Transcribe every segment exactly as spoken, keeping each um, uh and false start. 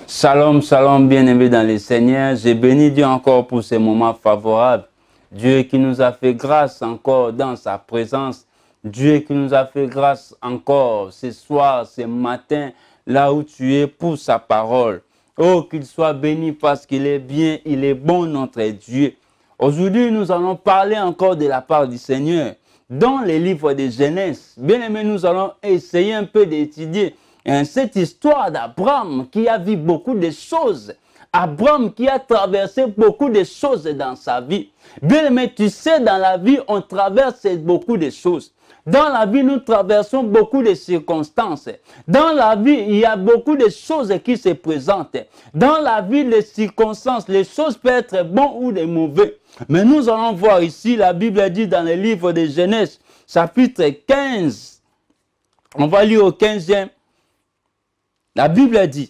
Shalom, shalom, bien-aimés dans le Seigneur. J'ai béni Dieu encore pour ces moments favorables. Dieu qui nous a fait grâce encore dans sa présence. Dieu qui nous a fait grâce encore ce soir, ce matin, là où tu es pour sa parole. Oh, qu'il soit béni parce qu'il est bien, il est bon notre Dieu. Aujourd'hui, nous allons parler encore de la part du Seigneur. Dans les livres de Genèse, bien-aimés, nous allons essayer un peu d'étudier cette histoire d'Abraham qui a vu beaucoup de choses. Abraham qui a traversé beaucoup de choses dans sa vie. Bien aimé, tu sais, dans la vie, on traverse beaucoup de choses. Dans la vie, nous traversons beaucoup de circonstances. Dans la vie, il y a beaucoup de choses qui se présentent. Dans la vie, les circonstances, les choses peuvent être bonnes ou des mauvais. Mais nous allons voir ici, la Bible dit dans le livre de Genèse, chapitre quinze. On va lire au quinzième. La Bible dit,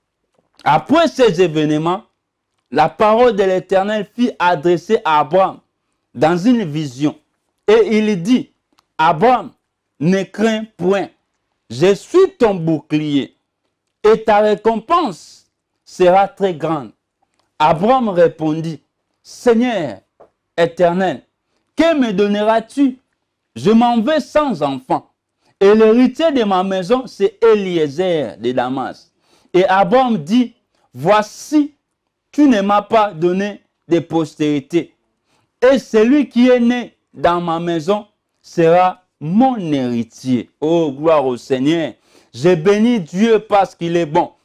après ces événements, la parole de l'Éternel fut adressée à Abraham dans une vision. Et il dit, Abraham, ne crains point, je suis ton bouclier et ta récompense sera très grande. Abraham répondit, Seigneur éternel, que me donneras-tu? Je m'en vais sans enfant. Et l'héritier de ma maison, c'est Eliezer de Damas. Et Abraham dit, voici, tu ne m'as pas donné de postérité. Et celui qui est né dans ma maison sera mon héritier. Oh, gloire au Seigneur. Je bénis Dieu parce qu'il est bon.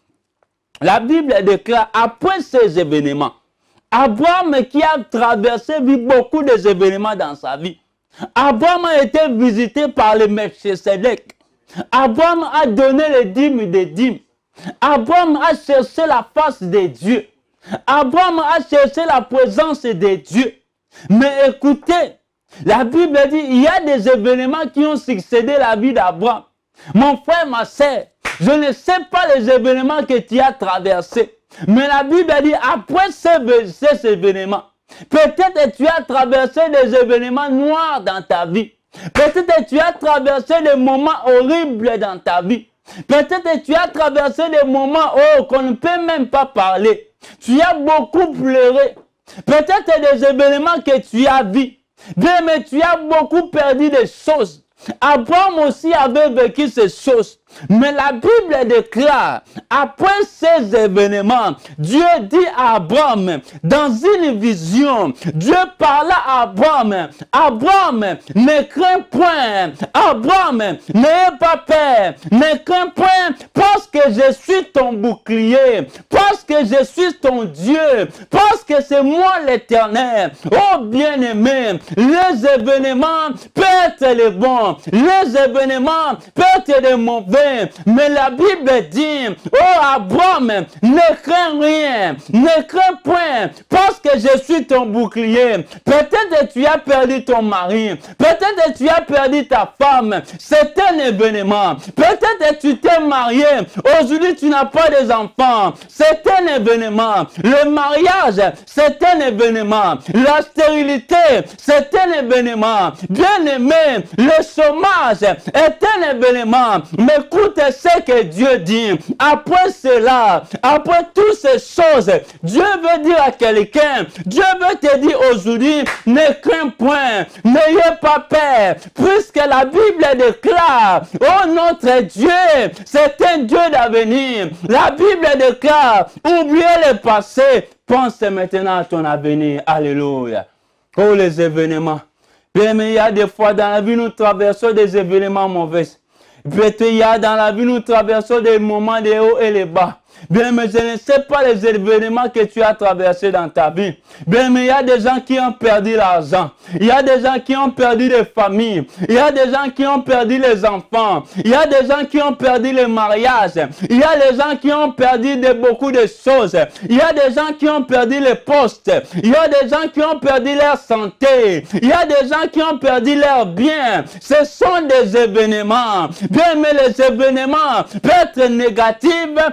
La Bible déclare, après ces événements, Abraham qui a traversé vit beaucoup d'événements dans sa vie. Abraham a été visité par le Melchisedec. Abraham a donné les dîmes des dîmes. Abraham a cherché la face de Dieu. Abraham a cherché la présence de Dieu. Mais écoutez, la Bible dit, il y a des événements qui ont succédé la vie d'Abraham. Mon frère, ma sœur, je ne sais pas les événements que tu as traversés. Mais la Bible dit, après ces, ces événements, peut-être que tu as traversé des événements noirs dans ta vie. Peut-être que tu as traversé des moments horribles dans ta vie. Peut-être que tu as traversé des moments oh, qu'on ne peut même pas parler. Tu as beaucoup pleuré. Peut-être des événements que tu as vus. Bien, mais tu as beaucoup perdu des choses. Abraham aussi avait vécu ces choses. Mais la Bible déclare, après ces événements, Dieu dit à Abraham, dans une vision, Dieu parla à Abraham, Abraham, ne crains point, Abraham, n'aie pas peur, ne crains point, parce que je suis ton bouclier, parce que je suis ton Dieu, parce que c'est moi l'Éternel. Oh bien-aimé, les événements peuvent être les bons, les événements peuvent être les mauvais. Mais la Bible dit, oh Abraham, ne crains rien, ne crains point, parce que je suis ton bouclier. Peut-être que tu as perdu ton mari, peut-être que tu as perdu ta femme, c'est un événement. Peut-être que tu t'es marié, aujourd'hui tu n'as pas des enfants, c'est un événement. Le mariage, c'est un événement. La stérilité, c'est un événement. Bien aimé, le chômage est un événement. Mais écoute ce que Dieu dit. Après cela, après toutes ces choses, Dieu veut dire à quelqu'un, Dieu veut te dire aujourd'hui, ne crains point, n'ayez pas peur, puisque la Bible déclare, oh notre Dieu, c'est un Dieu d'avenir. La Bible déclare, oubliez le passé, pense maintenant à ton avenir. Alléluia. Oh les événements. Bien, mais il y a des fois dans la vie, nous traversons des événements mauvais. Peut-être il y a dans la vie, nous traversons des moments de haut et de bas. Bien, mais je ne sais pas les événements que tu as traversés dans ta vie. Bien, mais il y a des gens qui ont perdu l'argent. Il y a des gens qui ont perdu les familles. Il y a des gens qui ont perdu les enfants. Il y a des gens qui ont perdu les mariages. Il y a des gens qui ont perdu de, beaucoup de choses. Il y a des gens qui ont perdu les postes. Il y a des gens qui ont perdu leur santé. Il y a des gens qui ont perdu leurs biens. Ce sont des événements. Bien, mais les événements peuvent être négatifs. Les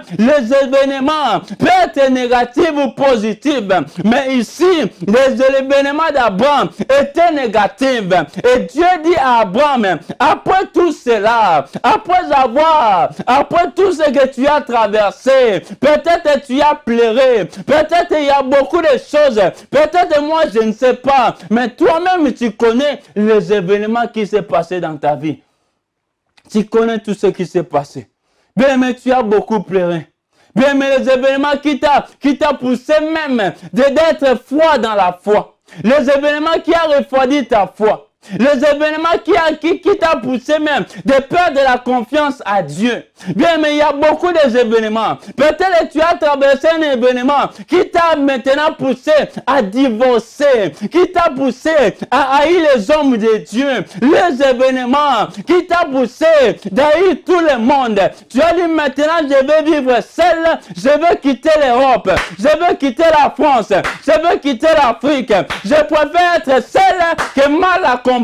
les événements peuvent être négatifs ou positifs. Mais ici, les événements d'Abraham étaient négatifs. Et Dieu dit à Abraham, après tout cela, après avoir, après tout ce que tu as traversé, peut-être tu as pleuré, peut-être il y a beaucoup de choses, peut-être moi je ne sais pas, mais toi-même tu connais les événements qui s'est passé dans ta vie. Tu connais tout ce qui s'est passé. Bien, mais tu as beaucoup pleuré. Bien, mais les événements qui t'a qui t'a poussé même d'être froid dans la foi. Les événements qui ont refroidi ta foi. Les événements qui, a, qui, qui t'a poussé même de perdre la confiance à Dieu. Bien, mais il y a beaucoup d'événements. Peut-être tu as traversé un événement qui t'a maintenant poussé à divorcer, qui t'a poussé à haïr les hommes de Dieu. Les événements qui t'a poussé d'haïr tout le monde. Tu as dit maintenant je vais vivre seul, je veux quitter l'Europe, je veux quitter la France, je veux quitter l'Afrique. Je préfère être seul que mal accompagné.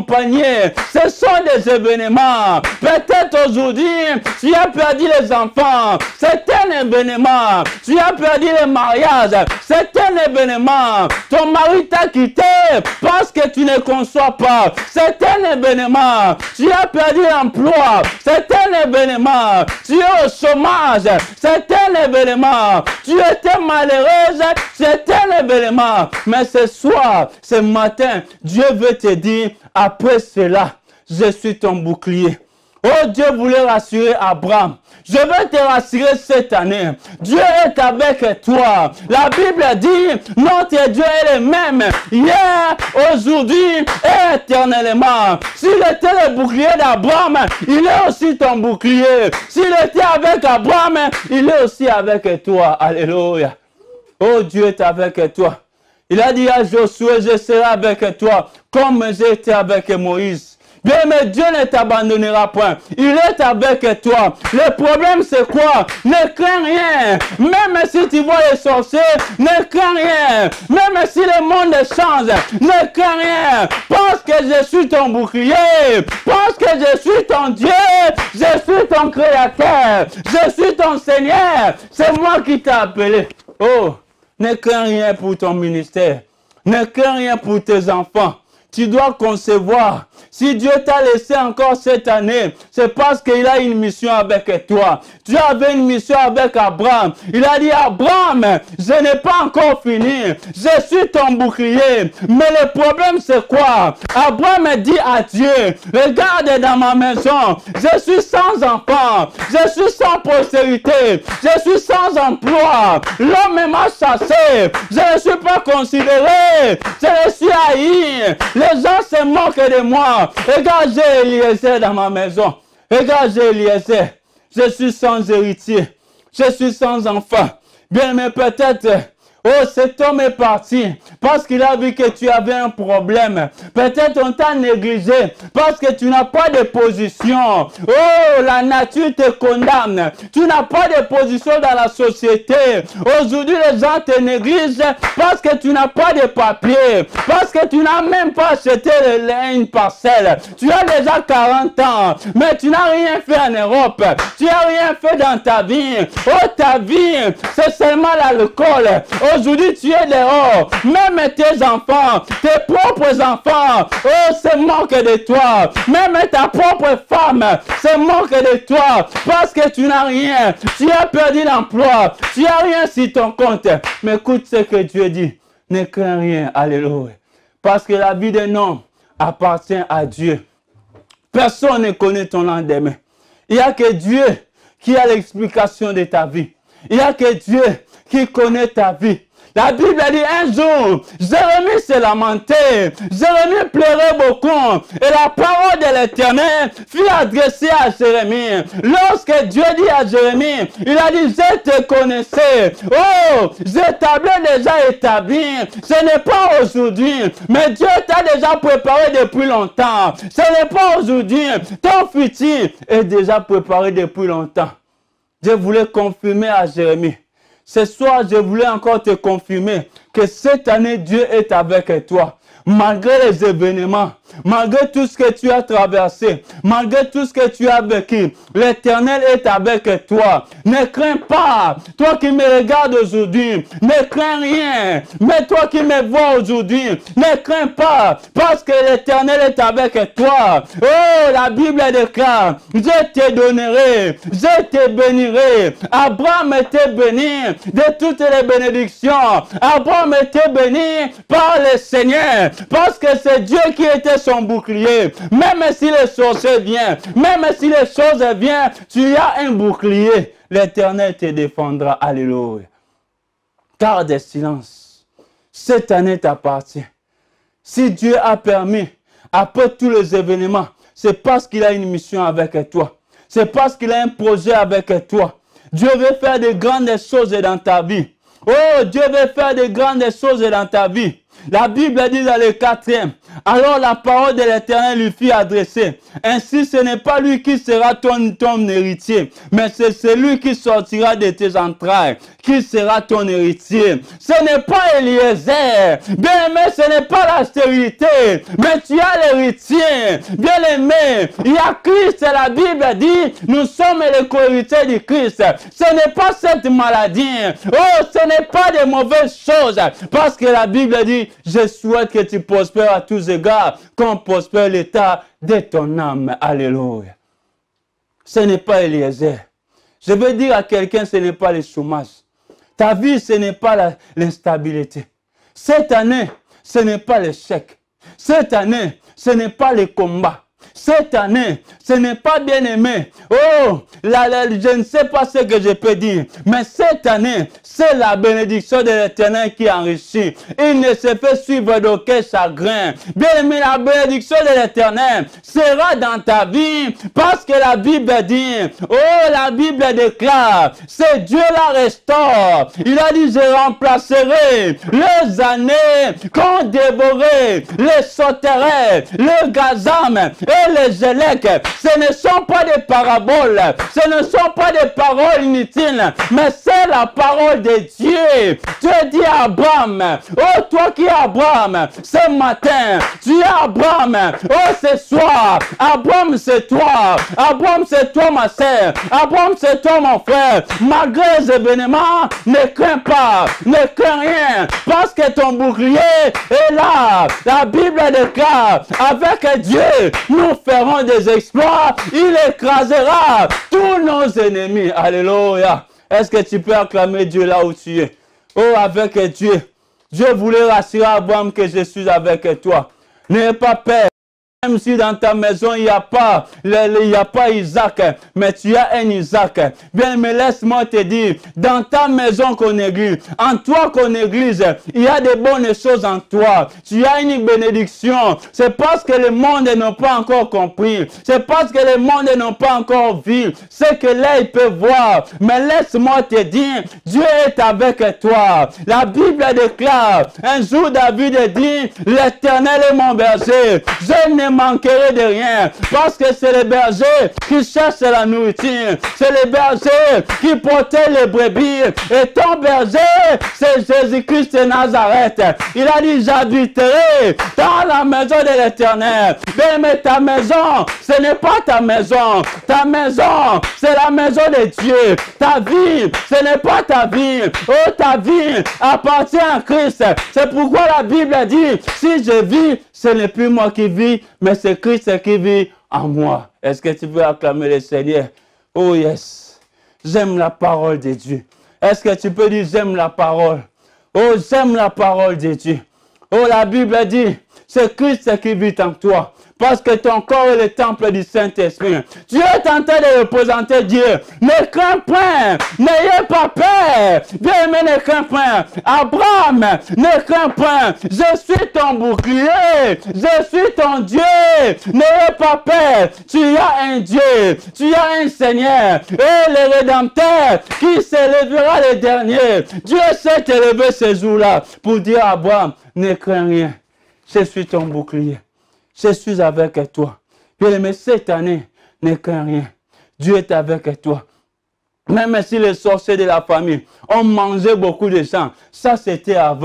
Ce sont des événements. Peut-être aujourd'hui, tu as perdu les enfants. C'est un événement. Tu as perdu le mariage. C'est un événement. Ton mari t'a quitté parce que tu ne conçois pas. C'est un événement. Tu as perdu l'emploi. C'est un événement. Tu es au chômage. C'est un événement. Tu étais malheureuse. C'est un événement. Mais ce soir, ce matin, Dieu veut te dire, après cela, je suis ton bouclier. Oh, Dieu voulait rassurer Abraham. Je veux te rassurer cette année. Dieu est avec toi. La Bible dit, notre Dieu est le même hier, aujourd'hui et éternellement. S'il était le bouclier d'Abraham, il est aussi ton bouclier. S'il était avec Abraham, il est aussi avec toi. Alléluia. Oh, Dieu est avec toi. Il a dit à Josué, je serai avec toi, comme j'ai été avec Moïse. Bien, mais Dieu ne t'abandonnera point. Il est avec toi. Le problème, c'est quoi? Ne crains rien. Même si tu vois les sorciers, ne crains rien. Même si le monde change, ne crains rien. Pense que je suis ton bouclier. Pense que je suis ton Dieu. Je suis ton Créateur. Je suis ton Seigneur. C'est moi qui t'ai appelé. Oh, ne crains rien pour ton ministère. Ne crains rien pour tes enfants. Tu dois concevoir. Si Dieu t'a laissé encore cette année, c'est parce qu'il a une mission avec toi. Tu avais une mission avec Abraham. Il a dit, Abraham, je n'ai pas encore fini. Je suis ton bouclier. Mais le problème, c'est quoi? Abraham dit à Dieu, regarde dans ma maison. Je suis sans enfant. Je suis sans postérité. Je suis sans emploi. L'homme m'a chassé. Je ne suis pas considéré. Je suis haï. Les gens se moquent de moi. Regarde, j'ai Eliezer dans ma maison. Regarde, j'ai Eliezer. Je suis sans héritier. Je suis sans enfant. Bien, mais peut-être, oh, cet homme est parti parce qu'il a vu que tu avais un problème. Peut-être on t'a négligé parce que tu n'as pas de position. Oh, la nature te condamne. Tu n'as pas de position dans la société. Aujourd'hui, les gens te négligent parce que tu n'as pas de papier. Parce que tu n'as même pas acheté une parcelle. Tu as déjà quarante ans, mais tu n'as rien fait en Europe. Tu n'as rien fait dans ta vie. Oh, ta vie, c'est seulement l'alcool. Aujourd'hui, tu es dehors. Même tes enfants, tes propres enfants, oh, se moquent de toi. Même ta propre femme se moque de toi parce que tu n'as rien. Tu as perdu l'emploi. Tu n'as rien sur ton compte. Mais écoute ce que Dieu dit. Ne crains rien. Alléluia. Parce que la vie d'un homme appartient à Dieu. Personne ne connaît ton lendemain. Il n'y a que Dieu qui a l'explication de ta vie. Il n'y a que Dieu qui connaît ta vie. La Bible dit un jour, Jérémie s'est lamenté, Jérémie pleurait beaucoup, et la parole de l'Éternel fut adressée à Jérémie. Lorsque Dieu dit à Jérémie, il a dit, je te connaissais, oh, je t'avais déjà établi, ce n'est pas aujourd'hui, mais Dieu t'a déjà préparé depuis longtemps, ce n'est pas aujourd'hui, ton futur est déjà préparé depuis longtemps. Je voulais confirmer à Jérémie. Ce soir, je voulais encore te confirmer que cette année, Dieu est avec toi. Malgré les événements, malgré tout ce que tu as traversé, malgré tout ce que tu as vécu, l'Éternel est avec toi. Ne crains pas, toi qui me regardes aujourd'hui, ne crains rien. Mais toi qui me vois aujourd'hui, ne crains pas, parce que l'Éternel est avec toi. Oh, la Bible déclare, je te donnerai, je te bénirai. Abraham était béni de toutes les bénédictions. Abraham était béni par le Seigneur. Parce que c'est Dieu qui était son bouclier. Même si les sorciers viennent, même si les choses viennent, tu as un bouclier. L'Éternel te défendra. Alléluia. Garde silence. Cette année t'appartient. Si Dieu a permis, après tous les événements, c'est parce qu'il a une mission avec toi. C'est parce qu'il a un projet avec toi. Dieu veut faire de grandes choses dans ta vie. Oh, Dieu veut faire de grandes choses dans ta vie. La Bible dit dans le quatrième, alors la parole de l'Éternel lui fut adressée. Ainsi, ce n'est pas lui qui sera ton, ton héritier, mais c'est celui qui sortira de tes entrailles, qui sera ton héritier. Ce n'est pas Eliezer, bien aimé, ce n'est pas la stérilité, mais tu as l'héritier. Bien aimé, il y a Christ, la Bible dit, nous sommes les co-héritiers du Christ. Ce n'est pas cette maladie, oh, ce n'est pas de mauvaises choses, parce que la Bible dit, je souhaite que tu prospères à tous égards, comme prospère l'état de ton âme. Alléluia. Ce n'est pas Eliezer. Je veux dire à quelqu'un, ce n'est pas le chômage. Ta vie, ce n'est pas l'instabilité. Cette année, ce n'est pas l'échec. Cette année, ce n'est pas le combat. Cette année, ce n'est pas bien aimé. Oh, la, la, je ne sais pas ce que je peux dire. Mais cette année, c'est la bénédiction de l'Éternel qui enrichit. Il ne se fait suivre d'aucun chagrin. Bien aimé, la bénédiction de l'Éternel sera dans ta vie. Parce que la Bible dit, oh, la Bible déclare, c'est Dieu la restaure. Il a dit, je remplacerai les années qu'on dévorait, les sauterelles, le gazam et les gélèques. Ce ne sont pas des paraboles, ce ne sont pas des paroles inutiles, mais c'est la parole de Dieu. Dieu dit à Abraham, oh toi qui es Abraham, ce matin, tu es Abraham, oh ce soir, Abraham c'est toi, Abraham c'est toi ma sœur, Abraham c'est toi mon frère. Malgré les événements, ne crains pas, ne crains rien, parce que ton bouclier est là. La Bible déclare, avec Dieu, nous ferons des exploits, il écrasera tous nos ennemis. Alléluia. Est-ce que tu peux acclamer Dieu là où tu es? Oh, avec Dieu. Dieu voulait rassurer Abraham que je suis avec toi. N'aie pas peur. Même si dans ta maison, il n'y a pas, il n'y a pas Isaac, mais tu as un Isaac. Bien, mais laisse-moi te dire, dans ta maison qu'on église, en toi qu'on église, il y a de bonnes choses en toi. Tu as une bénédiction. C'est parce que le monde n'a pas encore compris. C'est parce que le monde n'a pas encore vu ce que l'œil peut voir. Mais laisse-moi te dire, Dieu est avec toi. La Bible déclare, un jour David dit, l'Éternel est mon berger. Je ne manquerai de rien, parce que c'est les bergers qui cherchent la nourriture, c'est les bergers qui portaient les brebis, et ton berger c'est Jésus-Christ de Nazareth. Il a dit, j'habiterai dans la maison de l'Éternel. Mais ta maison, ce n'est pas ta maison, ta maison c'est la maison de Dieu. Ta vie, ce n'est pas ta vie, oh ta vie appartient à Christ. C'est pourquoi la Bible dit, si je vis, ce n'est plus moi qui vis, mais c'est Christ qui vit en moi. Est-ce que tu peux acclamer le Seigneur? Oh yes, j'aime la parole de Dieu. Est-ce que tu peux dire, j'aime la parole? Oh, j'aime la parole de Dieu. Oh, la Bible dit, c'est Christ qui vit en toi. Parce que ton corps est le temple du Saint-Esprit. Dieu est en train de représenter Dieu. Ne crains point. N'ayez pas peur. Bien aimé, ne crains point. Abraham, ne crains point. Je suis ton bouclier. Je suis ton Dieu. N'ayez pas peur. Tu as un Dieu. Tu as un Seigneur. Et le Rédempteur qui s'élèvera le dernier. Dieu s'est élevé ce jour-là pour dire à Abraham, ne crains rien. Je suis ton bouclier. Je suis avec toi. Bien-aimé, cette année, ne crains rien. Dieu est avec toi. Même si les sorciers de la famille ont mangé beaucoup de sang, ça c'était avant.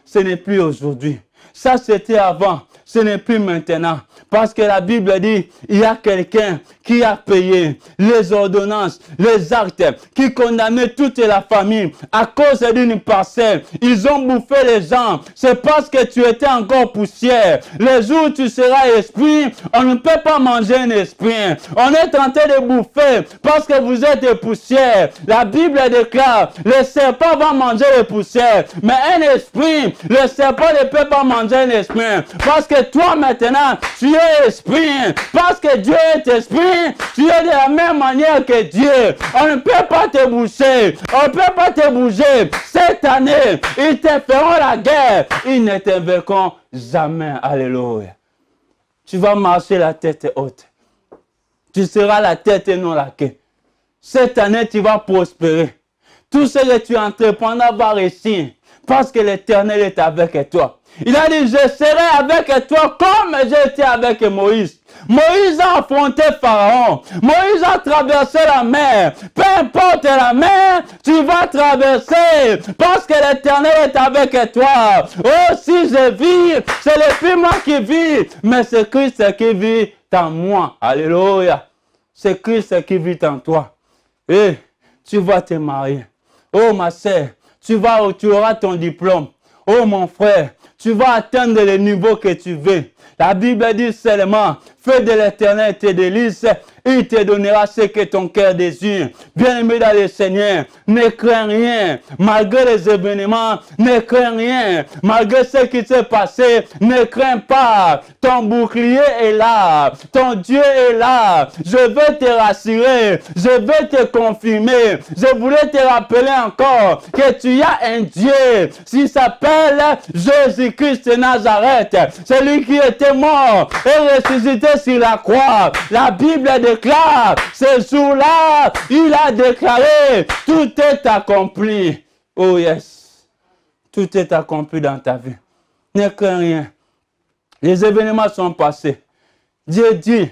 ce n'est plus aujourd'hui. Ça, c'était avant. Ce n'est plus maintenant. Parce que la Bible dit, il y a quelqu'un qui a payé les ordonnances, les actes, qui condamnaient toute la famille à cause d'une parcelle. Ils ont bouffé les gens. C'est parce que tu étais encore poussière. Les jours où tu seras esprit, on ne peut pas manger un esprit. On est tenté de bouffer parce que vous êtes poussière. La Bible déclare, le serpent va manger les poussières. Mais un esprit, le serpent ne peut pas manger un esprit. Parce que toi maintenant, tu es esprit. Parce que Dieu est esprit, tu es de la même manière que Dieu. On ne peut pas te bouger. On ne peut pas te bouger. Cette année, ils te feront la guerre. Ils ne te vaincront jamais. Alléluia. Tu vas marcher la tête haute. Tu seras la tête et non la queue. Cette année, tu vas prospérer. Tout ce que tu entreprendras va réussir. Parce que l'Éternel est avec toi. Il a dit, je serai avec toi comme j'étais avec Moïse. Moïse a affronté Pharaon. Moïse a traversé la mer. Peu importe la mer, tu vas traverser. Parce que l'Éternel est avec toi. Oh, si je vis, ce n'est plus moi qui vis, mais c'est Christ qui vit en moi. Alléluia. C'est Christ qui vit en toi. Et tu vas te marier. Oh, ma sœur, tu, vas, tu auras ton diplôme. Oh, mon frère, tu vas atteindre le niveau que tu veux. La Bible dit seulement, feu de l'Éternel tes délices, il te donnera ce que ton cœur désire. Bien-aimé dans le Seigneur, ne crains rien. Malgré les événements, ne crains rien. Malgré ce qui s'est passé, ne crains pas. Ton bouclier est là. Ton Dieu est là. Je veux te rassurer. Je veux te confirmer. Je voulais te rappeler encore que tu as un Dieu. Il s'appelle Jésus-Christ de Nazareth. Celui qui était mort et ressuscité sur la croix. La Bible déclare, ce jour-là, il a déclaré, tout est accompli. Oh yes, tout est accompli dans ta vie. Ne crains rien. Les événements sont passés. Dieu dit,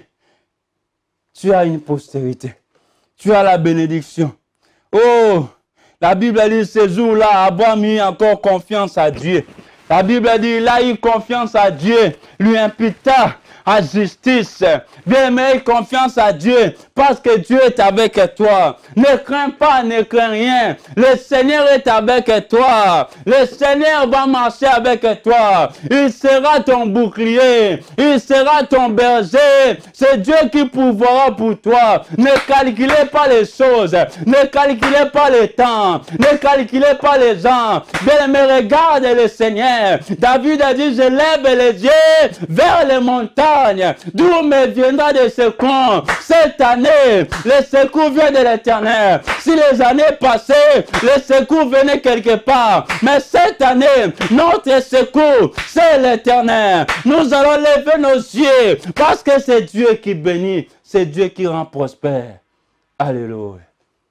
tu as une postérité. Tu as la bénédiction. Oh, la Bible dit, ce jour-là, Abraham a eu encore confiance à Dieu. La Bible dit, il a eu confiance à Dieu, lui imputa à justice. Bien, mais confiance à Dieu, parce que Dieu est avec toi. Ne crains pas, ne crains rien. Le Seigneur est avec toi. Le Seigneur va marcher avec toi. Il sera ton bouclier. Il sera ton berger. C'est Dieu qui pourvoira pour toi. Ne calculez pas les choses. Ne calculez pas le temps. Ne calculez pas les gens. Bien, mais regarde le Seigneur. David a dit, je lève les yeux vers les montagnes. D'où me viendra de secours? Cette année, le secours vient de l'Éternel. Si les années passées, le secours venait quelque part. Mais cette année, notre secours, c'est l'Éternel. Nous allons lever nos yeux parce que c'est Dieu qui bénit. C'est Dieu qui rend prospère. Alléluia.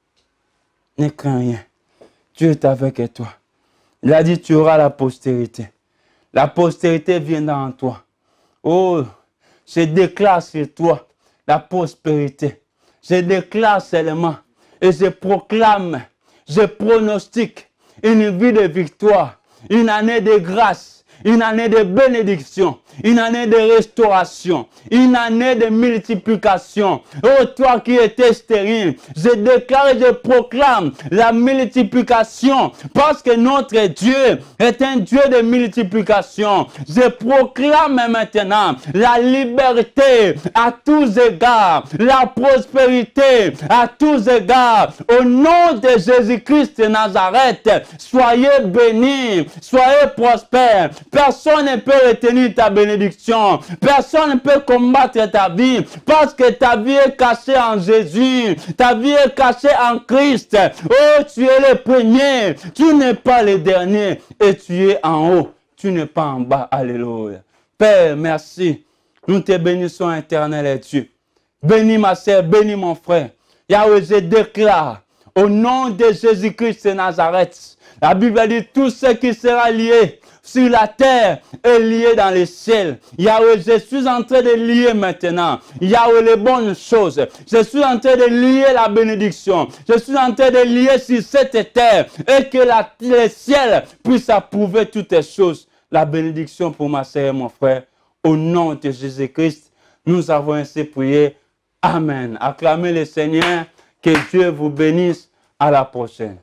Ne crains rien. Dieu est avec toi. Il a dit, tu auras la postérité. La postérité viendra en toi. Oh, je déclare sur toi la prospérité. Je déclare seulement et je proclame, je pronostique une vie de victoire, une année de grâce, une année de bénédiction, une année de restauration, une année de multiplication. Oh, toi qui étais stérile, je déclare et je proclame la multiplication parce que notre Dieu est un Dieu de multiplication. Je proclame maintenant la liberté à tous égards, la prospérité à tous égards. Au nom de Jésus-Christ de Nazareth, soyez bénis, soyez prospères. Personne ne peut retenir ta bénédiction. Personne ne peut combattre ta vie parce que ta vie est cachée en Jésus. Ta vie est cachée en Christ. Oh, tu es le premier. Tu n'es pas le dernier. Et tu es en haut. Tu n'es pas en bas. Alléluia. Père, merci. Nous te bénissons, éternel et Dieu. Bénis ma sœur, bénis mon frère. Yahweh, je déclare au nom de Jésus-Christ de Nazareth, La Bible a dit tout ce qui sera lié sur la terre est lié dans les ciels. Yahweh, je suis en train de lier maintenant. Yahweh, les bonnes choses. Je suis en train de lier la bénédiction. Je suis en train de lier sur cette terre et que la, les ciels puissent approuver toutes les choses. La bénédiction pour ma sœur et mon frère. Au nom de Jésus-Christ, nous avons ainsi prié. Amen. Acclamez le Seigneur. Que Dieu vous bénisse. À la prochaine.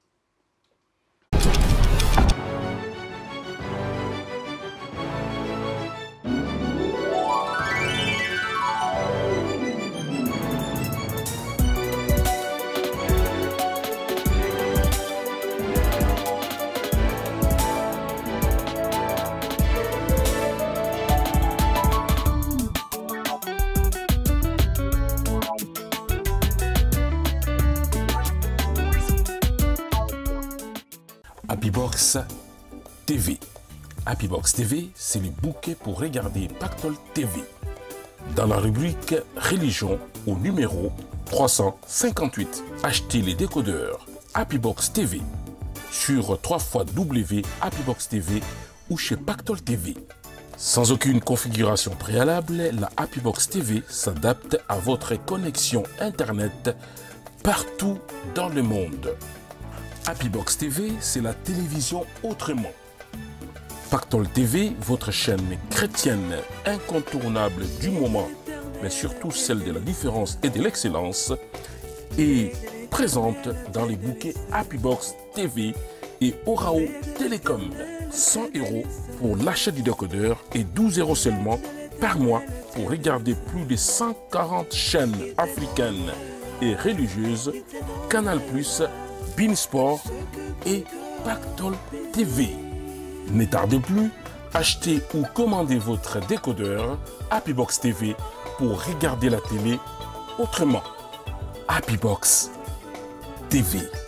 Happybox T V. Happybox T V, c'est le bouquet pour regarder Pactole T V. Dans la rubrique Religion, au numéro trois cent cinquante-huit, achetez les décodeurs Happybox T V sur w w w point happybox t v ou chez Pactole T V. Sans aucune configuration préalable, la Happybox T V s'adapte à votre connexion Internet partout dans le monde. Happybox T V, c'est la télévision autrement. Pactole T V, votre chaîne chrétienne incontournable du moment, mais surtout celle de la différence et de l'excellence, est présente dans les bouquets Happybox T V et Orao Télécom. cent euros pour l'achat du décodeur et douze euros seulement par mois pour regarder plus de cent quarante chaînes africaines et religieuses, Canal plus, Beansport et Pactole T V. Ne tardez plus, achetez ou commandez votre décodeur Happybox T V pour regarder la télé autrement. Happybox T V.